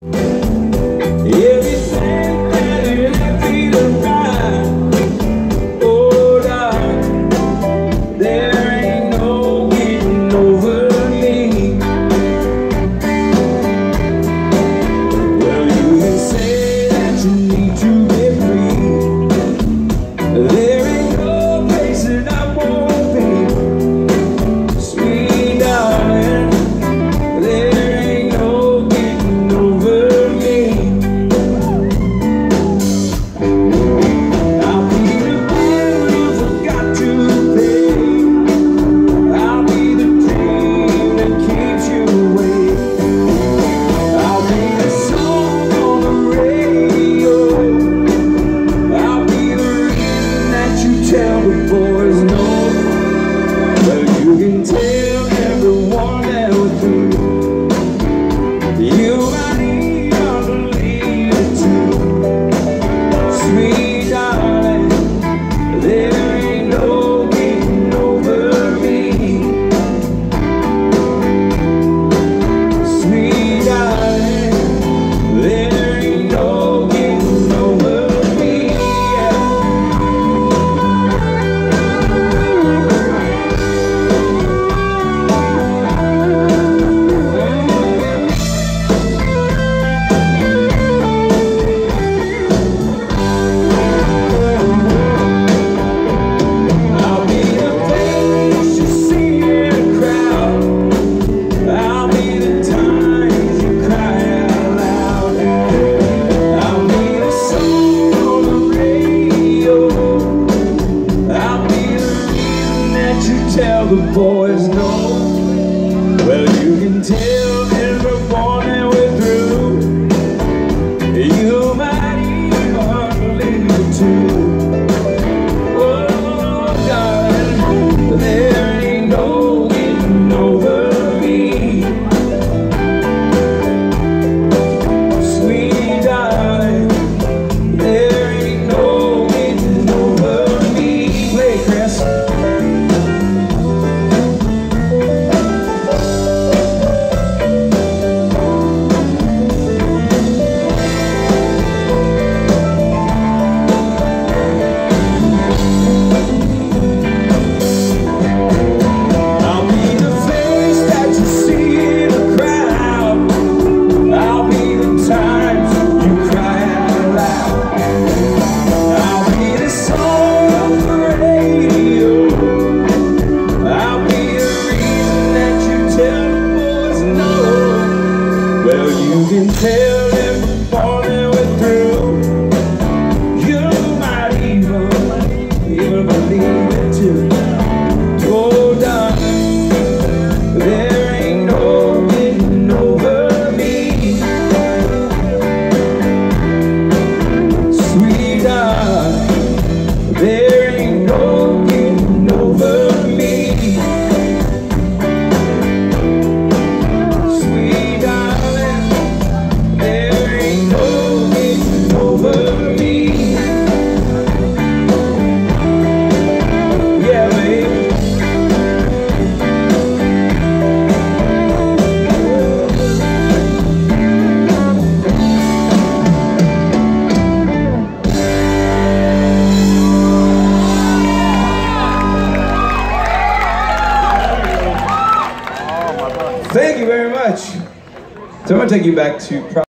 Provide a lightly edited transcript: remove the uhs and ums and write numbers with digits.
Everything that it feel right. Oh, darling, there ain't no getting over me. Well, you can say that you need to be free. There ain't no place that I won't be. Sweet darling, there ain't no getting over me. I'll be the bill you forgot to pay. I'll be the dream that keeps you awake. I'll be the song on the radio. I'll be the reason that you tell the boys no. Well, you can tell everyone that was through. You might even believe it too. Sweet darling, there ain't no getting over me. Sweet darling, there ain't no getting over me. I'll be the face you see in a crowd. I'll be the times you cry out loud. I'll be the song on the radio. I'll be the reason that you tell the boys no. Well, you can tell everyone that we're through. You might even believe it too. Oh, darling, there ain't no getting over me. Sweet darling, there ain't no getting over me. Play, Chris. I'll be the face that you see in a crowd. I'll be the times you cry out loud. I'll be the song on the radio. I'll be the reason that you tell the boys no. Well, you can tell everyone that we're through. You might even believe it too. Oh, darling, there ain't no getting over me. Sweet darling, there ain't no getting over me. Sweet darling, there ain't no getting over me. Yeah, baby. Thank you very much. So I'm going to take you back to